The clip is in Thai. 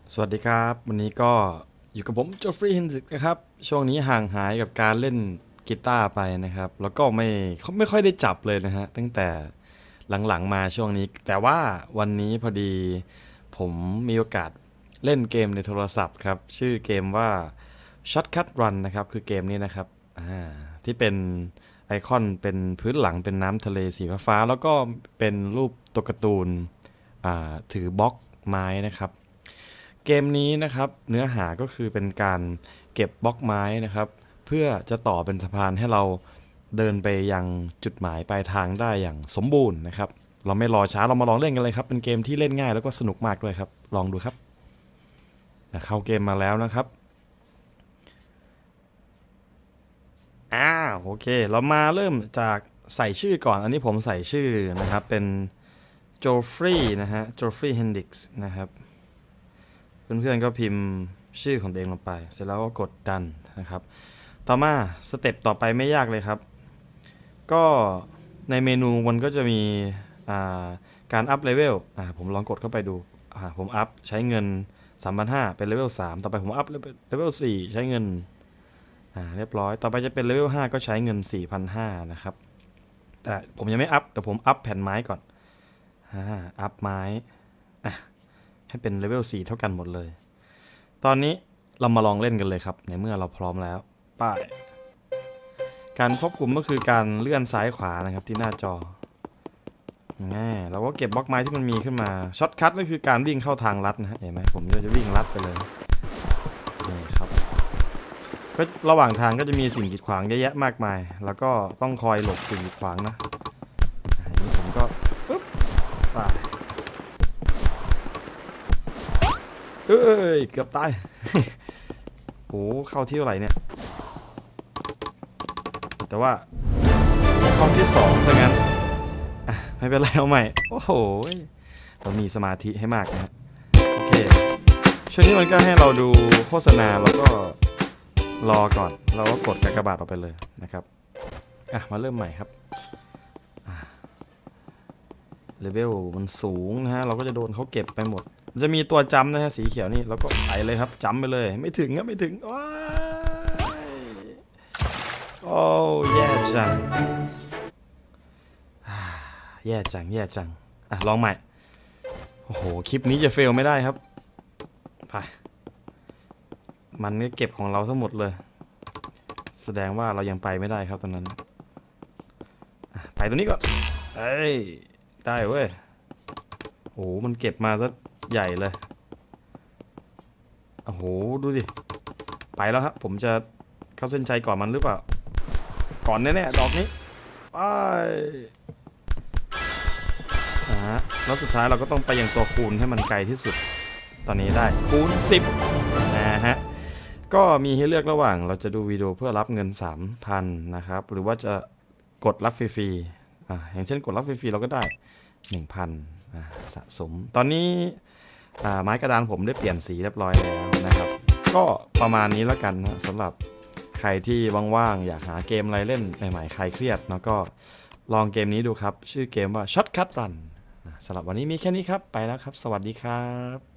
สวัสดีครับวันนี้ก็อยู่กับผมโจฟรีย์เฮนซิกนะครับช่วงนี้ห่างหายกับการเล่นกีตาร์ไปนะครับแล้วก็ไม่ค่อยได้จับเลยนะฮะตั้งแต่หลังๆมาช่วงนี้แต่ว่าวันนี้พอดีผมมีโอกาสเล่นเกมในโทรศัพท์ครับชื่อเกมว่า Shortcut Run นะครับคือเกมนี้นะครับที่เป็นไอคอนเป็นพื้นหลังเป็นน้ำทะเลสีฟ้าแล้วก็เป็นรูปตัวการ์ตูนถือบล็อกไม้นะครับ เกมนี้นะครับเนื้อหาก็คือเป็นการเก็บบล็อกไม้นะครับเพื่อจะต่อเป็นสะพานให้เราเดินไปยังจุดหมายปลายทางได้อย่างสมบูรณ์นะครับเราไม่รอช้าเรามาลองเล่นกันเลยครับเป็นเกมที่เล่นง่ายแล้วก็สนุกมากด้วยครับลองดูครับเข้าเกมมาแล้วนะครับโอเคเรามาเริ่มจากใส่ชื่อก่อนอันนี้ผมใส่ชื่อนะครับเป็นโจฟรีนะฮะโจฟรีเฮนดิกส์นะครับเพื่อนๆก็พิมพ์ชื่อของตัวเองลงไปเสร็จแล้วก็กดดันนะครับต่อมาสเต็ปต่อไปไม่ยากเลยครับก็ในเมนูมันก็จะมีการอัพเลเวลผมลองกดเข้าไปดูผมอัพใช้เงิน 3,500 เป็นเลเวล 3ต่อไปผมอัพเลเวล 4ใช้เงินเรียบร้อยต่อไปจะเป็นเลเวล 5ก็ใช้เงิน 4,500 นะครับแต่ผมยังไม่อัพเดี๋ยวผมอัพแผ่นไม้ก่อนอัพไม้ให้เป็นเลเวล 4เท่ากันหมดเลยตอนนี้เรามาลองเล่นกันเลยครับในเมื่อเราพร้อมแล้วป้ายการควบคุมก็คือการเลื่อนซ้ายขวานะครับที่หน้าจอเราก็เก็บบล็อกไม้ที่มันมีขึ้นมาช็อตคัทก็คือการวิ่งเข้าทางลัดนะฮะเห็นไหมผมจะวิ่งลัดไปเลยนี่ครับก็ระหว่างทางก็จะมีสิ่งกีดขวางเยอะแยะมากมายแล้วก็ต้องคอยหลบสิ่งกีดขวางนะอันนี้ผมก็ฟึบไปเอ้ยเกือบตายโอ้เข้าที่เท่าไหร่เนี่ยแต่ว่าเข้าที่2ซะงั้นไม่เป็นไรเอาใหม่โอ้โหเรามีสมาธิให้มากนะโอเคช่วงนี้มันก็ให้เราดูโฆษณาแล้วก็รอก่อนเราก็กดกากบาทออกไปเลยนะครับมาเริ่มใหม่ครับเลเวลมันสูงนะฮะเราก็จะโดนเขาเก็บไปหมดจะมีตัวจำนะฮะสีเขียวนี่แล้วก็ไปเลยครับจำไปเลยไม่ถึงครับไม่ถึงโอ้แย่จังแย่จังแย่จังลองใหม่โอ้โหคลิปนี้จะเฟลไม่ได้ครับไปมันก็เก็บของเราทั้งหมดเลยแสดงว่าเรายังไปไม่ได้ครับตอนนั้นไปตัวนี้ก่อนได้เว้ยโอ้โหมันเก็บมาซะใหญ่เลยโอ้โหดูดิไปแล้วครับผมจะเข้าเส้นชัยก่อนมันหรือเปล่าก่อนแน่ๆดอกนี้ไปแล้วสุดท้ายเราก็ต้องไปยังตัวคูณให้มันไกลที่สุดตอนนี้ได้คูณ10ฮะก็มีให้เลือกระหว่างเราจะดูวิดีโอเพื่อรับเงิน 3,000 นะครับหรือว่าจะกดรับฟรีๆอย่างเช่นกดรับฟรีๆเราก็ได้ 1,000 สะสมตอนนี้ไม้กระดานผมได้เปลี่ยนสีเรียบร้อยแล้วนะครับก็ประมาณนี้แล้วกันนะสำหรับใครที่ว่างๆอยากหาเกมอะไรเล่นใหม่ๆใครเครียดแล้วก็ลองเกมนี้ดูครับชื่อเกมว่า Shortcut Run สำหรับวันนี้มีแค่นี้ครับไปแล้วครับสวัสดีครับ